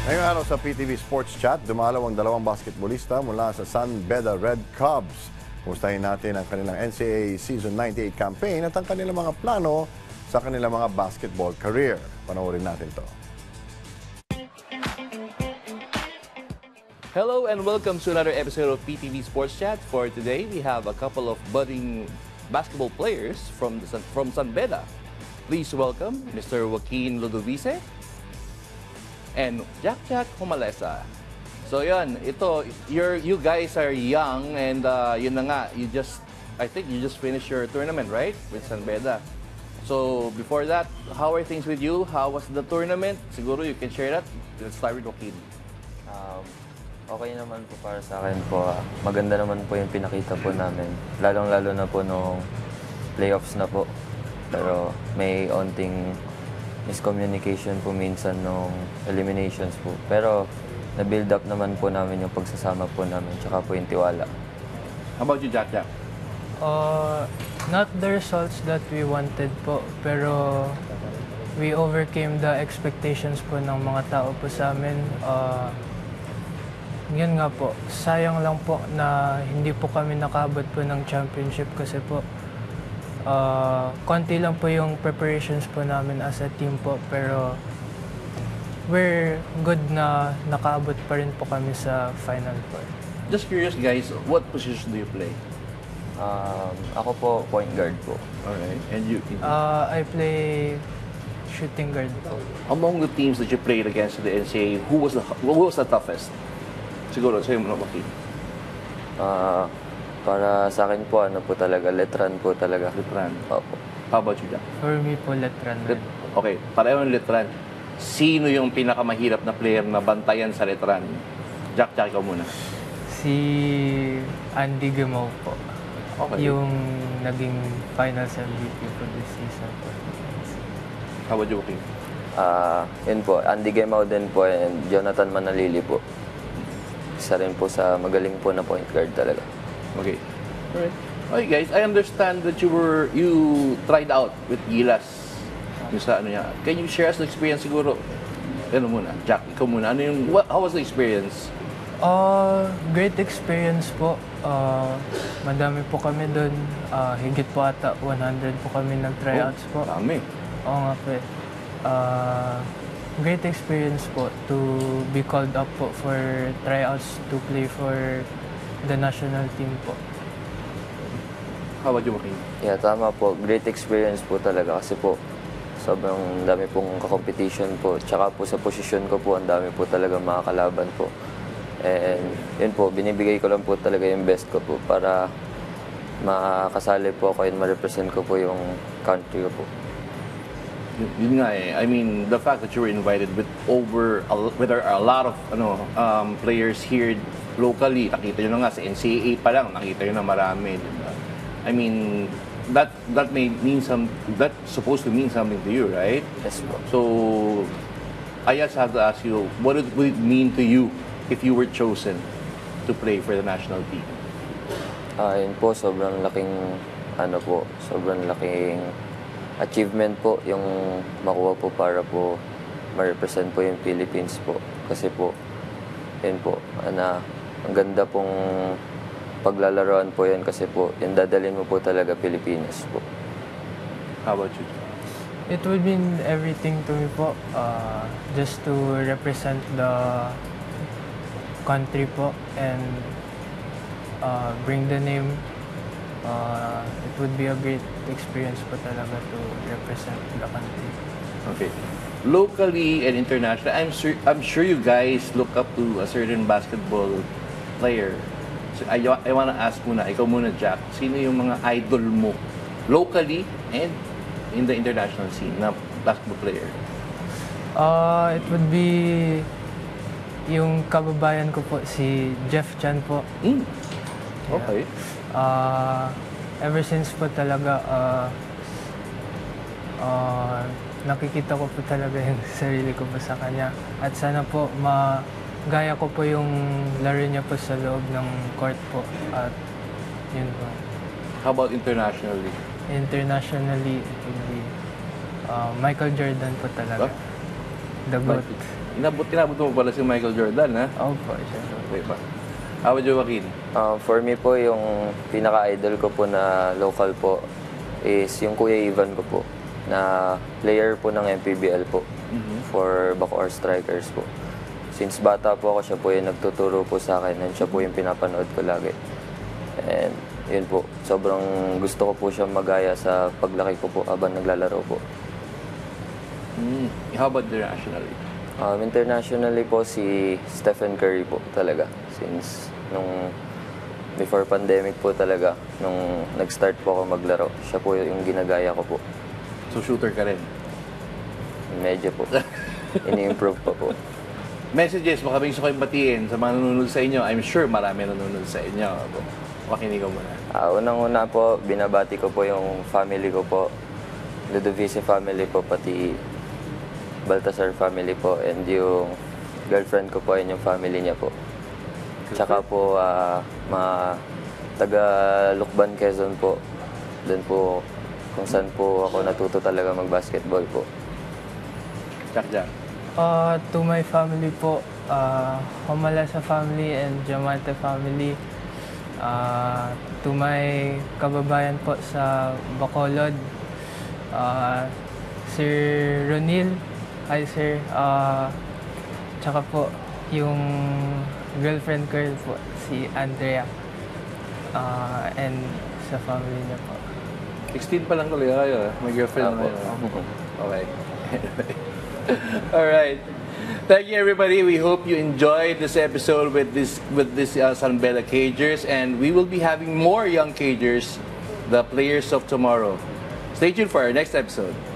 Ngayong araw sa PTV Sports Chat, dumalaw ang dalawang basketballista mula sa San Beda Red Cubs. Kumustahin natin ang kanilang NCAA Season 98 campaign at ang kanilang mga plano sa kanilang mga basketball career. Panoorin natin to. Hello and welcome to another episode of PTV Sports Chat. For today, we have a couple of budding basketball players from San Beda. Please welcome Mr. Joaquin Ludovice and Jomalesa. So yun, you guys are young and yun na nga, I think you just finished your tournament, right? With San Beda. So before that, how are things with you? How was the tournament? Siguro you can share that. Let's start with Joaquin. Okay naman po para sa akin po. Maganda naman po yung pinakita po namin. Lalong-lalo na po nung playoffs na po. Pero may onting miscommunication po minsan nung eliminations po. Pero na-build up naman po namin yung pagsasama po namin, tsaka po yung tiwala. How about you, Jack? Not the results that we wanted po, pero we overcame the expectations po ng mga tao po sa amin. Yun nga po, sayang lang po na hindi po kami nakabot po ng championship kasi po konti lang po yung preparations po namin as a team po, pero we're good na nakaabot pa rin po kami sa Final Four. Just curious guys, what position do you play? Ako po, point guard po. Alright, and you? I play shooting guard po. Among the teams that you played against in the NCAA, who was the toughest? Siguro, sa'yo mo na, Joaquin. Para sa akin po, ano po talaga, letran po talaga. Letran. Opo. How about you, Jack? For me po, letran. Okay, pareho ng letran. Sino yung pinakamahirap na player na bantayan sa letran? Jack, ikaw muna. Si Andy Gamaw po. Okay. Yung naging finals MVP po this season po. How about you, Joaquin? Yun po, Andy Gemau din po and Jonathan Manalili po. Isa rin po sa magaling po na point guard talaga. Okay. Alright. Okay guys, I understand that you tried out with Gilas. Yung sa ano niya. Can you share us the experience siguro? Ano muna? Jack, ikaw muna. How was the experience? Great experience po. Madami po kami doon. Higit po ata 100 po kami nag-tryouts po. Dami. Oo nga po. Great experience po to be called up po for tryouts to play for the national team po. How about you, Joaquin? Yeah, tama po. Great experience po talaga kasi po sobrang dami pong ka-competition po. Tsaka po sa posisyon ko po, ang dami po talaga mga kalaban po. And yun po, binibigay ko lang po talaga yung best ko po para makasali po ako and ma-represent ko po yung country ko po. Yun nga eh. I mean, the fact that you were invited with a lot of players here locally, nakita nyo na nga sa NCAA pa lang, nakita nyo na marami. Diba? I mean, that's supposed to mean something to you, right? Yes po. So, I just have to ask you, what would it mean to you if you were chosen to play for the national team? Yun po, sobrang laking achievement po yung makuha po para po ma-represent po yung Philippines po. Kasi po, yun po, ang ganda pong paglalaroan po yan kasi po, yung dadalhin mo po talaga Pilipinas po. How about you? It would mean everything to me po. Just to represent the country po and bring the name. It would be a great experience po talaga to represent the country. Okay. Locally and internationally, I'm sure you guys look up to a certain basketball player. So I want to ask muna, ikaw muna, Jack, sino yung mga idol mo locally and in the international scene na basketball player? It would be yung kababayan ko po, si Jeff Chan po. Okay. Ever since po talaga, nakikita ko po talaga yung sarili ko po sa kanya. At sana po magaya ko po yung laro niya po sa loob ng court po. At yun po. How about internationally? Internationally, it would be Michael Jordan po talaga. The GOAT. Tinabot mo pala si Michael Jordan, ha? Opo, siya. Okay ba? How about Joaquin? For me po, yung pinaka-idol ko po na local po is yung Kuya Ivan ko po, na player po ng MPBL po for Bacoor Strikers po. Since bata po ako, siya po yung nagtuturo po sa akin and siya po yung pinapanood ko lagi. And yun po, sobrang gusto ko po siya magaya sa paglaki ko po habang naglalaro po. How about internationally? Internationally po si Stephen Curry po talaga. Since nung before pandemic po talaga, nung nag-start po ako maglaro, siya po yung ginagaya ko po. So shooter ka rin? Medyo po. Ini-improve pa po. Messages, baka may gusto kayong batiin sa mga nanonood sa inyo. I'm sure marami nanonood sa inyo. Makinig ko muna. Unang-una po, binabati ko po yung family ko po. Ludovice family po, pati Baltasar family po, and yung girlfriend ko po and yung family niya po. Tsaka po, mga taga Lukban, Quezon po. Doon po kung saan po ako natuto talaga mag-basketball po. Jack. To my family po, Jomalesa family and Jomalesa family. To my kababayan po sa Bacolod, Sir Ronil, hi sir. Tsaka po yung girlfriend ko po, si Andrea, and sa family niya po. 16 pa lang tuloy kayo, may girlfriend na kayo. Okay. All right. Thank you, everybody. We hope you enjoyed this episode with this San Beda Cagers, and we will be having more young Cagers, the players of tomorrow. Stay tuned for our next episode.